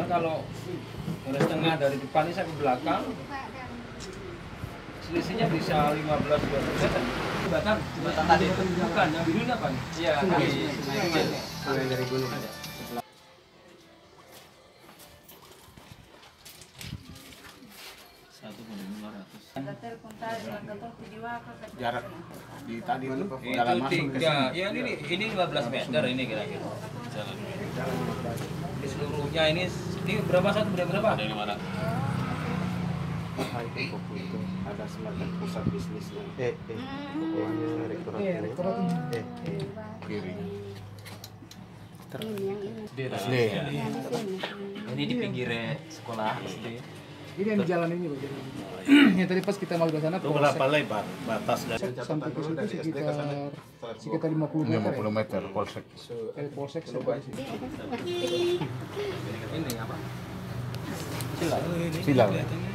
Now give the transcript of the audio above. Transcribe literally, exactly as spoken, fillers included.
kalau garis tengah dari depan ini sampai belakang selisihnya bisa lima belas dua puluh meter. Jembatan, jembatan tadi itu bukan yang biru ini apa nih? Iya, kali kecil nih. Sungai dari gunung. Satu koma lima ratus. Jarak di tadi itu Itu jalan masuk ke tiga, sini. ya ini ini lima belas meter ini kira-kira. Jalan. Di seluruhnya ini ini berapa satu berapa berapa? Ada lima ratus. Itu Kopo itu ada semacam pusat bisnisnya. Eh, eh, eh, rektorat. Iya, rektorat ini. Eh, eh, kiri. Ini yang ini. D. Ini di pinggir sekolah S D. Ini yang di jalan ini, Pak. Yang tadi pas kita mau ke sana, Itu berapa lebar batas dari sampai ke situ sekitar sekitar lima puluh meter. lima puluh ya. meter polsek. Dari polsek sampai sini. Ini apa? Silau.